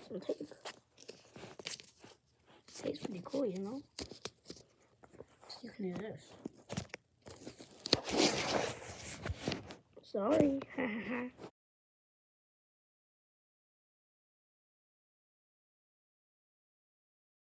some tape. Tastes pretty cool, you know? You can do this. Sorry.